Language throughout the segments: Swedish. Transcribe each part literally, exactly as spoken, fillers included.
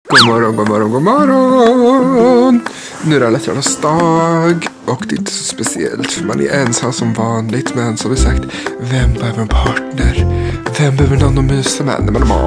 God morgon, god morgon, god morgon. Nu är det alla hjärtans dag. Och det är inte så speciellt för man är ensam som vanligt. Men som vi sagt, vem behöver en partner? Vem behöver någon att mysa med när man har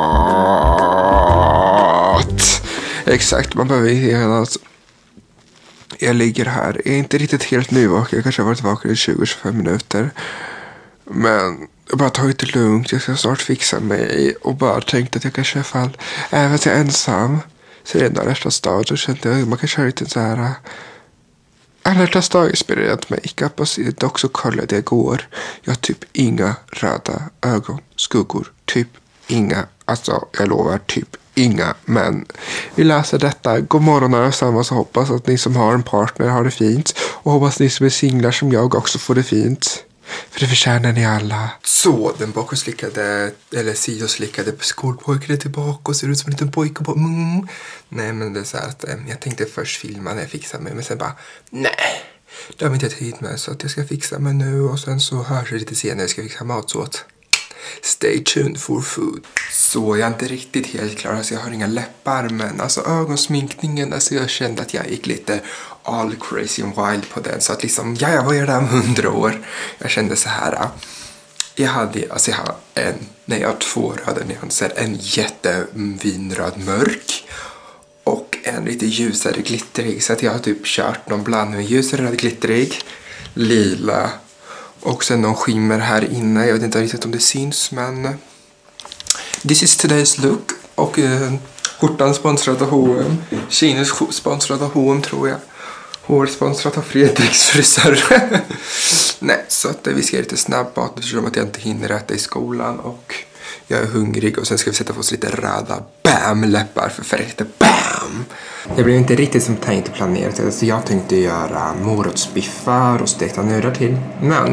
mat? Exakt, man behöver en alltså. Jag ligger här, jag är inte riktigt helt nyvaken. Jag kanske har varit vaken i tjugo till tjugofem minuter. Men jag bara tagit det lugnt. Jag ska snart fixa mig. Och bara tänkte att jag kanske i alla fall, även att jag är ensam, så är det en nästa stad. Så kände jag att man kan köra lite så här alla nästa stad inspirerat makeup. Och dock så kollade jag igår. Jag har typ inga röda ögon, skuggor. Typ inga, alltså jag lovar typ inga. Men vi läser detta. God morgon allesammans och hoppas att ni som har en partner har det fint. Och hoppas ni som är singlar som jag också får det fint. För det förtjänar ni alla. Så, den bakom-slickade, eller sidoslickade skolpojken är tillbaka och ser ut som en liten pojke på. Mm. Nej, men det är så här att jag tänkte först filma när jag fixar mig. Men sen bara, nej, det har vi inte tid med. Så att jag ska fixa mig nu och sen så hörs det lite senare. Jag ska fixa mat så att stay tuned for food. Så jag är inte riktigt helt klar. Alltså jag har inga läppar, men alltså ögonsminkningen, alltså jag kände att jag gick lite all crazy and wild på den. Så att liksom, ja, jag var ju där om hundra år. Jag kände så här. Jag hade, alltså jag har en, nej jag har två röda nyanser. En jättevinröd mörk och en lite ljusare glitterig. Så att jag har typ kört någon blandning med ljusare röd glitterig, lila och sen någon skimmer här inne. Jag vet inte riktigt om det syns, men this is today's look. Och eh, skjortan sponsrad av H och M. Kines sponsrad av H och M tror jag. Hår sponsrat av Fredriks frisör. Nej, så att vi ska göra lite snabbmat. Eftersom att jag inte hinner äta i skolan. Och jag är hungrig. Och sen ska vi sätta på oss lite röda bam-läppar för färgte bam. Det blev inte riktigt som tänkt och planerat. Alltså jag tänkte göra morotsbiffar och stekta nördar till. Men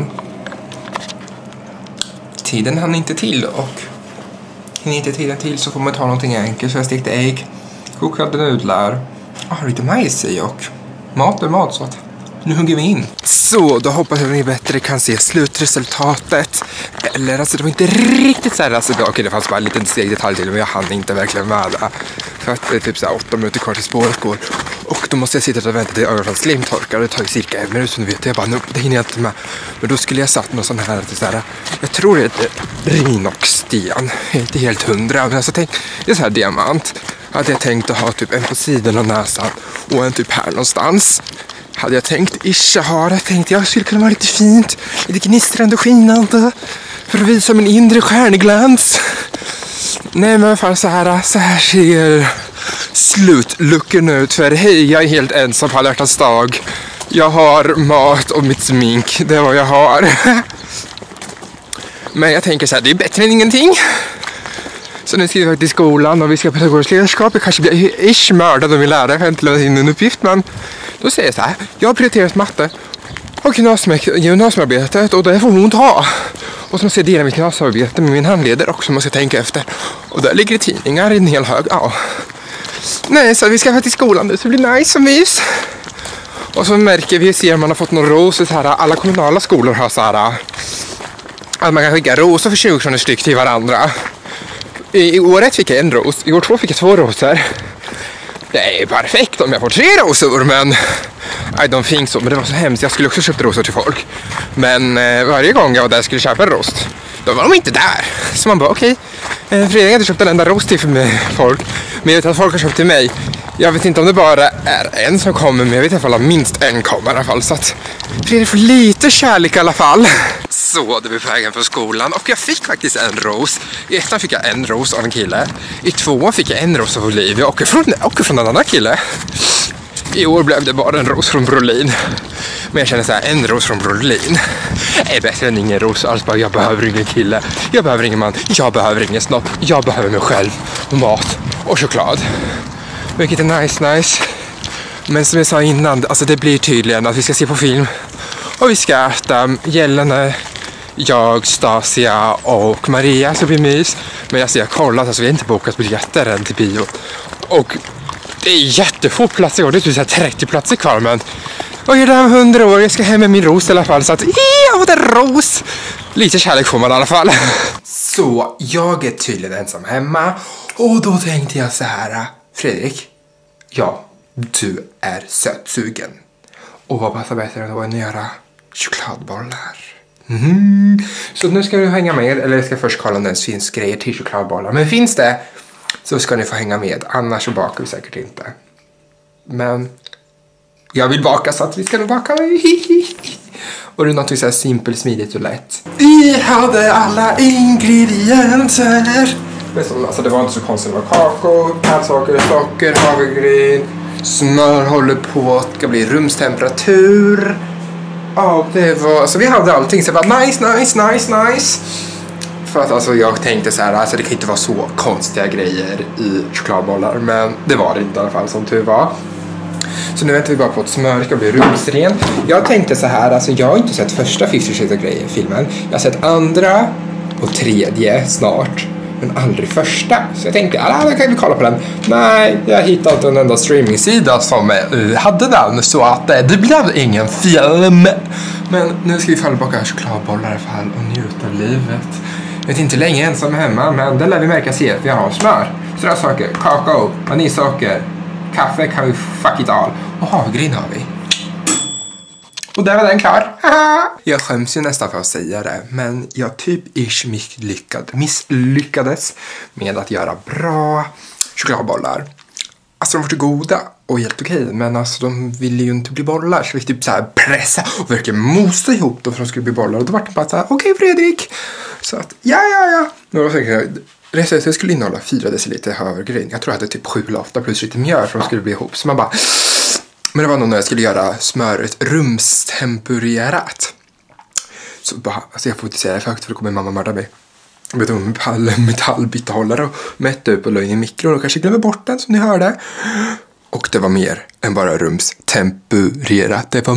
tiden hann inte till. Och hinner inte tiden till så får man ta någonting enkelt. Så jag stekte ägg, kokade nudlar. Ah, lite majs i och mat är mat, så att nu hugger vi in. Så, då hoppas jag att ni bättre kan se slutresultatet. Eller alltså det var inte riktigt så här. Alltså okej, det fanns bara en liten steg detalj till. Men jag hann inte verkligen med det. För att det är typ så här åtta minuter kvar till spåret går. Och då måste jag sitta och vänta till ögonfall slimtorkar. Det tar ju cirka en minut, så nu vet jag bara, nu, det hinner jag inte med. Men då skulle jag satt någon sån här, så här, jag tror det är rinoxsten. Jag är inte helt hundra. Men alltså tänk, det är så här diamant. Hade jag tänkt att ha typ en på sidan av näsan och en typ här någonstans. Hade jag tänkt, isha har jag tänkt jag skulle kunna vara lite fint, lite gnistrande och skinande för att visa min inre stjärnglans. Nej, men i alla fall så här, så här ser slutlucken ut. För hej, jag är helt ensam på alla hjärtans dag. Jag har mat och mitt smink, det är vad jag har. Men jag tänker så här, det är bättre än ingenting. Så nu ska vi faktiskt till skolan och vi ska på pedagogiskt ledarskap. Jag kanske blir ish mördad av min lärare för att jag inte lämnat in en uppgift. Men då säger jag så här, jag har prioriterat matte och gymnasiearbetet och det får hon ta. Och så måste jag dela mitt gymnasiearbete med min handledare också, måste jag tänka efter. Och där ligger det tidningar i en hel hög. Ja. Nej, så vi ska faktiskt till skolan nu så det blir nice och mys. Och så märker vi, ser man har fått några rosor så här. Alla kommunala skolor har så här att man kan skicka rosor för tjugo kronor styck till varandra. I år ett fick jag en ros, i år två fick jag två rosor. Det är perfekt om jag får tre rosor, men I don't think so. Men det var så hemskt, jag skulle också köpa rosor till folk. Men eh, varje gång jag var där skulle köpa en rost, då var de inte där. Så man bara okej, okay. eh, Fredrik hade köpt en enda rost till för mig, folk. Men jag vet att folk har köpt till mig. Jag vet inte om det bara är en som kommer, men jag vet i alla fall att minst en kommer i alla fall. Så att Fredrik får lite kärlek i alla fall. Så, det blev på vägen från skolan och jag fick faktiskt en ros. I ettan fick jag en ros av en kille. I tvåan fick jag en ros av Olivia och från, och från en annan kille. I år blev det bara en ros från Brolin. Men jag känner så här, en ros från Brolin är bättre än ingen ros alls. Bara, jag behöver ingen kille, jag behöver ingen man, jag behöver ingen snopp. Jag behöver mig själv och mat och choklad. Vilket är nice, nice. Men som jag sa innan, alltså det blir tydligen att vi ska se på film och vi ska äta gällande jag, Stasia och Maria, så blir mys. Men alltså jag har kollat, alltså vi har inte bokat biljetter än till bio. Och det är jättefå platser kvar, det är typ trettio platser kvar. Men och jag är där om hundra år, jag ska hem med min ros i alla fall. Så att, ja, det är ros! Lite kärlek får man i alla fall. Så jag är tydligen ensam hemma. Och då tänkte jag så här, Fredrik, ja, du är sötsugen. Och vad passar bättre än att göra chokladbollar? Mm. Så nu ska du hänga med, eller jag ska först kolla om det finns grejer till chokladbollar. Men finns det så ska ni få hänga med, annars så bakar vi säkert inte. Men jag vill baka så att vi ska nog baka. Och det är något så här simpelt, smidigt och lätt. Vi hade alla ingredienser. Alltså det var inte så konstigt, det var kakor, pansocker, socker, havregryn, smör håller på att ska bli rumstemperatur. Ja, det var, alltså vi hade allting så det var nice, nice, nice, nice. För att alltså jag tänkte så här, alltså det kan inte vara så konstiga grejer i chokladbollar, men det var det inte i alla fall som tur var. Så nu väntar vi bara på att smör ska bli rumsren. Jag tänkte så här, alltså jag har inte sett första Fifty Shades of Grey filmen. Jag har sett andra och tredje snart, men aldrig första. Så jag tänkte, ja, då kan vi kolla på den. Nej, jag hittade inte en enda streamingsida som uh, hade den. Så att uh, det blev ingen film. Men nu ska vi falla baka chokladbollar i alla fall och njuta av livet. Jag vet inte länge ensam hemma, men det lär vi märka se att vi har smör. Sådana saker, kakao, vaniljsocker, kaffe kan vi fuck it all. Och havregryn har vi. Och där var den klar. Jag skäms ju nästan för att säga det, men jag typ ish misslyckad, misslyckades med att göra bra chokladbollar. Alltså de var så goda och helt okej, men alltså de ville ju inte bli bollar, så vi typ så här pressa och verkligen mosa ihop dem för att de skulle bli bollar. Och då var det bara så här, okej okay, Fredrik. Så att, ja ja ja. Då tänkte jag, receptet skulle innehålla fyra deciliter havregryn. Jag tror jag hade typ sju eller åtta plus lite mjöl för att de skulle bli ihop. Så man bara... Men det var nog när jag skulle göra smöret rumstempererat. Så bara, alltså jag får inte säga det för högt för då kommer mamma mörda mig. Jag vet om en metallbytehållare och mätte upp och la in i mikron och kanske glömmer bort den som ni hörde. Och det var mer än bara rumstempererat. Det var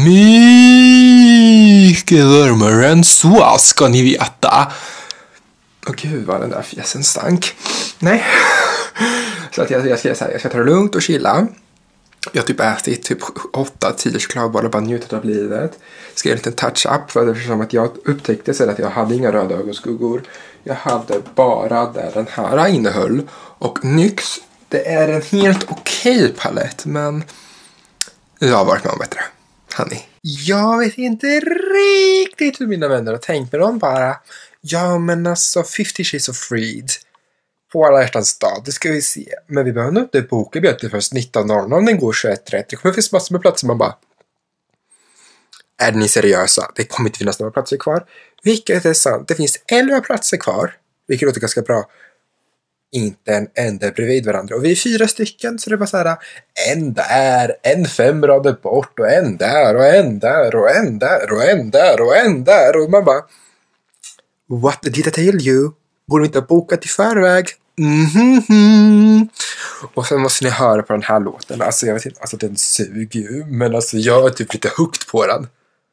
mycket varmare än så, ska ni veta. Åh gud vad den där fjäsen stank. Nej. Så att jag, jag ska säga, jag ska ta det lugnt och chilla. Jag har typ ätit typ åtta tio chokladbollar och bara njutit av livet. Ska göra en liten touch-up för det som att jag upptäckte sen att jag hade inga röda ögonskuggor. Jag hade bara där den här innehöll. Och Nyx, det är en helt okej palett, men jag har varit med om bättre. Honey. Jag vet inte riktigt hur mina vänner har tänkt med dem bara. Ja men alltså Fifty Shades of Freed. På alla hjärtans dag, det ska vi se. Men vi behöver nog inte boka biljetter först nitton noll noll om den går tjugoett trettio. Det kommer finnas massor med platser, man bara... Är ni seriösa? Det kommer inte finnas några platser kvar. Vilket är sant. Det finns elva platser kvar. Vilket låter ganska bra. Inte en enda bredvid varandra. Och vi är fyra stycken, så det är bara så här. En där, en fem rader bort. Och en där, och en där, och en där, och en där, och en där. Och man bara... What did I tell you? Borde vi inte ha bokat i förväg? Mm-hmm. Och sen måste ni höra på den här låten. Alltså jag vet inte, alltså den suger ju. Men alltså jag är typ lite hooked på den.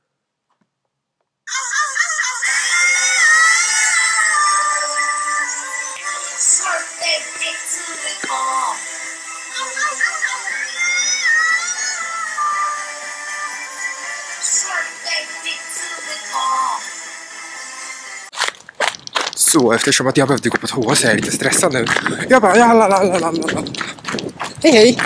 Så eftersom att jag behövde gå på toa så är jag lite stressad nu. Jag bara, ja, la, la, la, la, la. Hej, hej.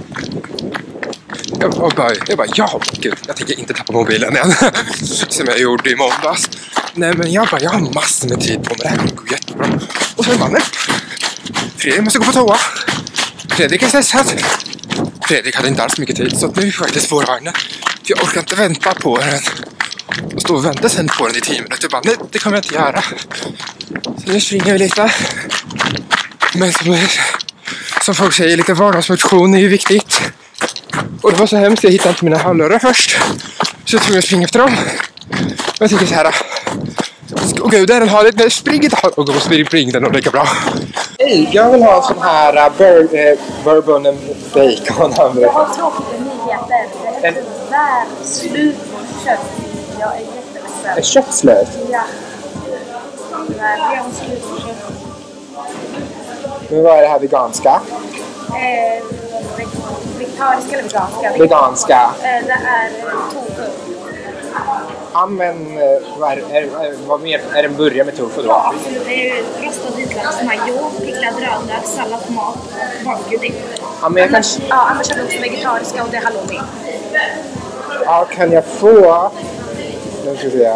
Jag bara, jag bara, ja, gud, jag tänker inte tappa mobilen än. Som jag gjorde i måndags. Nej, men jag bara, jag har massor med tid på mig. Det här går jättebra. Och så är mannen. Fredrik måste gå på toa. Fredrik är stressad. Fredrik hade inte alls mycket tid, så nu är jag faktiskt spårvagnen. För jag orkar inte vänta på den. Och stå och vänta sen på den i tio minuter. Jag bara, nej, det kommer jag inte göra. Så nu springer vi lite. Men som, som folk säger, lite vardagsmotion är ju viktigt. Och det var så hemskt, jag hittade inte mina hörlurar först. Så jag tror jag springer efter dem. Och jag tänker så här. Åh gud, där den har det. Spring inte. Och gå och spring, spring den och lika bra. Hej, jag vill ha sån här uh, bur, uh, bourbon and bacon. Jag har tråkiga nyheter. Det är tyvärr slut på kött. Jag är jätteledsen. Är köttslut? Ja. Tyvärr, vi har slut på kött. Men vad är det här veganska? Eh, vegetariska eller veganska? Veganska. Eh, det är tofu. Ja, men vad är, är, är, vad mer, är det en burgare med tofu då? Ja, absolut. Det är rostad vitlök, majo, picklad rödlök, sallad, tomat, bakguding. Ja, men jag kan... annars, ja, annars är det också vegetariska och det är halloumi. Ja, kan jag få... Nu ska vi se.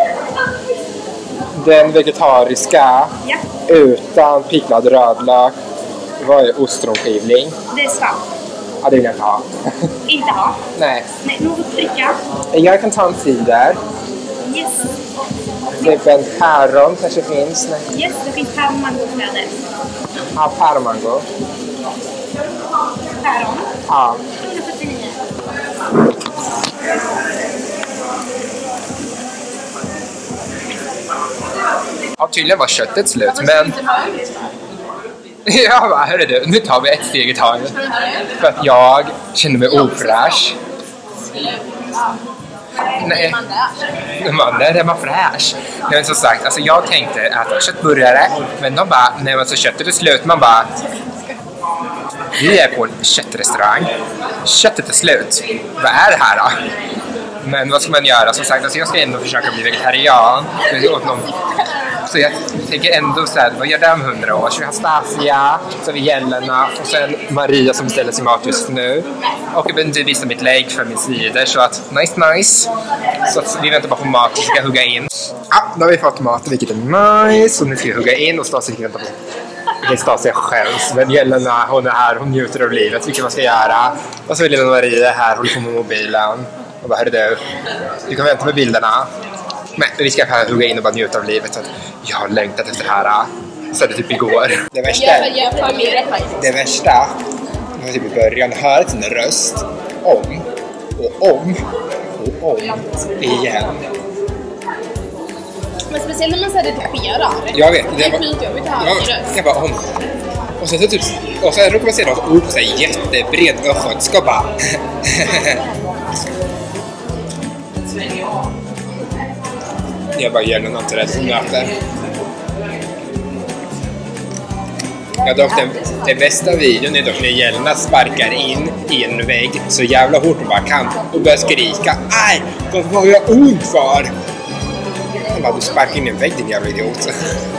Den vegetariska Ja. utan picklad rödlök. Vad är ostronskivling? Det är svamp. Ja, det vill jag inte ha. Inte ha. Nej. Nej, något att dricka. Jag kan ta en cider. Yes. Typ en päron kanske finns. Nej. Yes, det finns päron, mango och flöde. Ja, päronmango. Päron. Ja. etthundrafyrtionio. Ja, tydligen var köttet slut, men... Ja, vad hörru du, nu tar vi ett steg i taget. För att jag känner mig ofräsch. Nej, man, där är man fräsch. Men som sagt, alltså jag tänkte äta köttburgare, men de bara, nej men så köttet är slut, man bara... Vi är på en köttrestaurang. Köttet är slut. Vad är det här då? Men vad ska man göra? Som sagt, alltså jag ska ändå försöka bli vegetarian. Så jag tänker ändå så här, vad gör det om hundra år? Så vi har Stasia, så har vi Jelena och sen Maria som beställer sin mat just nu. Och jag vill inte visa mitt lägg för min sidor, så att nice nice. Så att vi väntar bara på mat och ska hugga in. Ja, då har vi fått mat, vilket är nice. Och nu ska vi hugga in och Stasia väntar på. Det är Stasia själv, men Jelena, hon är här, hon njuter av livet, vilket man ska göra. Och så är Lilla Maria här, håller på med mobilen. Och bara, hörru du, du kan vänta med bilderna. Men vi ska här hugga in och bara njuta av livet. Så att jag har längtat efter det här. Så det typ igår. Det värsta, det värsta var typ i början, hörde sin röst om och om och om igen. Men speciellt när man säger redigerar. Jag vet, det var... skitjobbigt att höra Jag, sin röst. jag bara om. Och sen så typ... Och sen råkar man säga något ord på sig jättebred östgötska bara... Jag bara gör något rätt som möter. Ja, dock den, den bästa videon är dock när Jelena sparkar in i en vägg så jävla hårt hon bara kan och börjar skrika. Aj, vad har jag ont för? Jag bara, du sparkar in i en vägg din jävla idiot.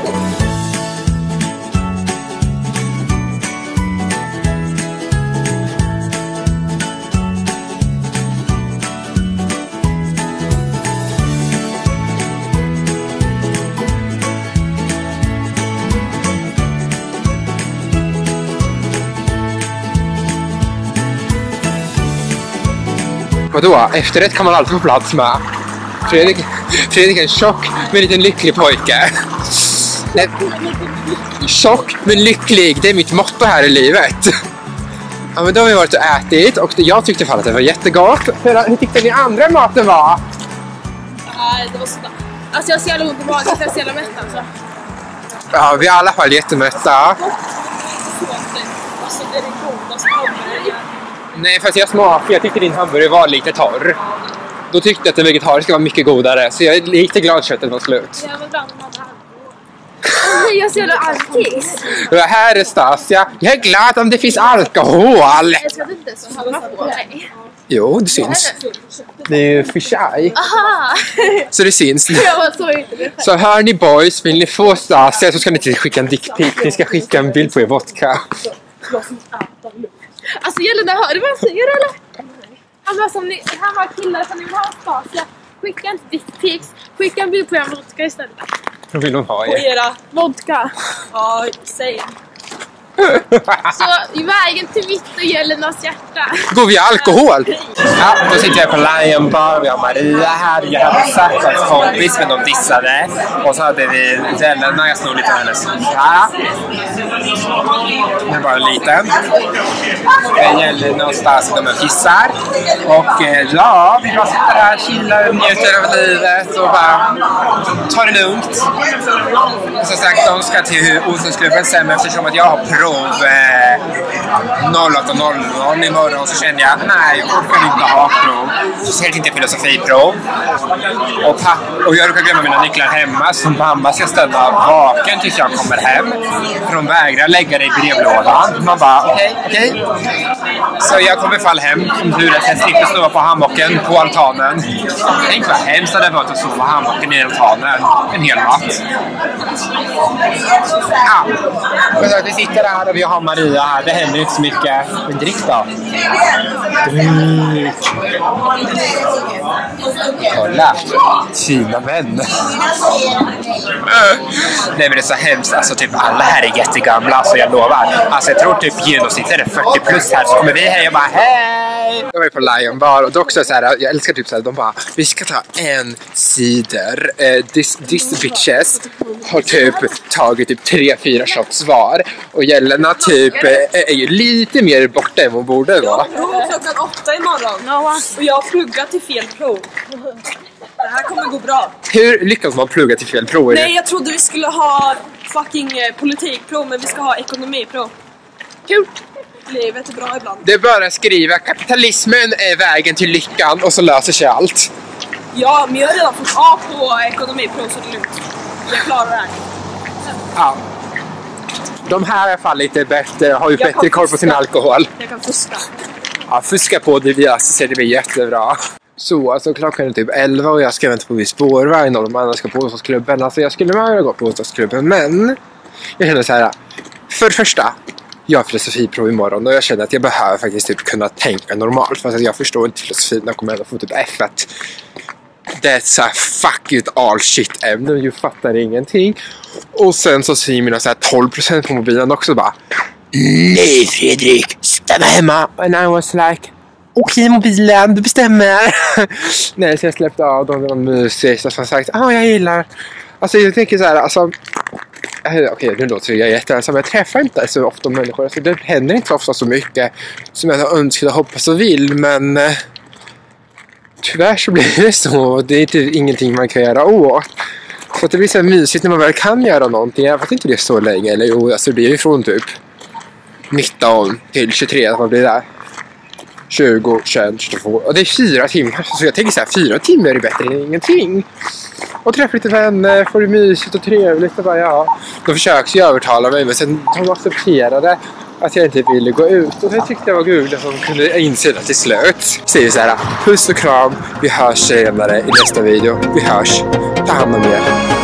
Vadå? Efterrätt kan man alltid få plats med. Fredrik, Fredrik är en tjock men liten lycklig pojke. Nej, tjock men lycklig, det är mitt motto här i livet. Ja, men då har vi varit och ätit och jag tyckte fan att det var jättegott. Hur, hur tyckte ni andra maten var? Nej, det var sådär. Alltså jag ser jävla ont i magen, jag ser jävla mätt alltså. Ja, vi är i alla fall jättemätta. Alltså det är det godaste hamburgaren. Nej, fast jag smakade, jag tyckte din hamburgare var lite torr. Då tyckte jag att den vegetariska var mycket godare. Så jag är lite glad att köttet var slut. Jag var bland annat alkohol. Jag ser jävla alkis. Det här är Stasia. Jag är glad om det finns alkohol. Jag ska inte så hamna på mig. Jo, det syns. Det är fish eye. Aha! Så det syns. Jag var så inte. Så hör ni boys, vill ni få Stasia så ska ni inte skicka en dickpic. Ni ska skicka en bild på er vodka. Alltså Jelena, hör du vad jag säger eller? Han var som ni, han var killar som ni vill ha Stasia. Skicka inte dickpics, skicka en bild på er vodka istället. Vad vill de ha På er? era vodka. Ja, säg. Så i vägen till mitt och Jelenas hjärta. Går vi alkohol? Ja, då sitter jag på Lion Bar. Vi har Maria här. Jag hade sagt att kompis, men de dissade. Och så hade vi Jelena. Jag snor lite av hennes. Ja. Den är bara liten. Jelena och Stasi, de är kissar. Och ja, vi bara sitter här, chillar, njuter av livet och bara tar det lugnt. Och som sagt, de ska till Osensklubben sen eftersom att jag har prov eh, noll åtta noll noll imorgon, så kände jag nej, jag orkar inte ha prov. Så ser inte filosofiprov. Och, och jag råkar glömma mina nycklar hemma, så mamma ska ställa vaken tills jag kommer hem. För de vägrar lägga det i brevlådan. Man bara okej, okay, okej. Okay. Så jag kommer fall hem som tur att jag slipper sova på hammocken på altanen. Tänk vad hemskt det var att sova hammocken i altanen en hel natt. Ja. Vi sitter här och vi har Maria här. Det händer ju inte så mycket. Men drick då. Drick. Kolla. Fina män. Nej men det är så hemskt. Alltså typ alla här är jättegamla. Alltså jag lovar. Alltså jag tror typ genomsnitt är det fyrtio plus här. Så kommer vi här och bara hej. Jag var på Lion Bar och också så här. Jag älskar typ så här. De bara, vi ska ta en cider. Eh, this, this bitches har typ tagit typ tre, fyra shots var. Och gällarna typ eh, är ju lite mer borta än vad borde vara. Jag prov klockan åtta imorgon. Och jag har pluggat till fel prov. Det här kommer gå bra. Hur lyckas man plugga till fel prov? Nej, jag trodde vi skulle ha fucking politikprov, men vi ska ha ekonomiprov. Kul! Livet är bra ibland. Det är bara att skriva kapitalismen är vägen till lyckan och så löser sig allt. Ja, men jag har redan fått A på ekonomiprov så det är lugnt. Jag klarar det här. Ja. De här är i alla fall lite bättre, har ju Jag bättre koll på sin alkohol. Jag kan fuska. Ja, fuska på det via så ser det blir jättebra. Så, alltså klockan är typ elva och jag ska vänta på min spårvagn och de andra ska på bostadsklubben. Alltså jag skulle vilja gå på bostadsklubben, men jag känner så här. För det första, jag har filosofiprov imorgon och jag känner att jag behöver faktiskt typ kunna tänka normalt. För att jag förstår inte filosofin, jag kommer ändå få typ F ett. Det är så här fuck it all shit ämne, jag fattar ingenting. Och sen så säger mina så här tolv procent på mobilen också bara, nej Fredrik, stanna hemma. And I was like, okej mobilen, du bestämmer. Nej, så jag släppte av dem med någon musik som sagt, ja ah, jag gillar. Alltså jag tänker så här, alltså okej okay, nu låter jag jätteensam, men jag träffar inte så ofta människor. Alltså, det händer inte ofta så mycket som jag önskar och hoppas och vill, men eh, tyvärr så blir det så. Det är inte, ingenting man kan göra åt. Så att det blir så här mysigt när man väl kan göra någonting. Jag vet inte det är så länge. Eller jo, alltså det blir ju från typ nitton till tjugotre. Vad blir det? tjugo, tjugoett, tjugotvå. Och det är fyra timmar. Så jag tänker så här, fyra timmar är bättre än ingenting. Och träffa lite vänner, få det mysigt och trevligt. Och bara, ja. De försökte ju övertala mig, men sen de accepterade att jag inte ville gå ut. Och det tyckte jag var gud att de kunde inse det till slut. Säger så här, puss och kram. Vi hörs senare i nästa video. Vi hörs. Ta hand om er.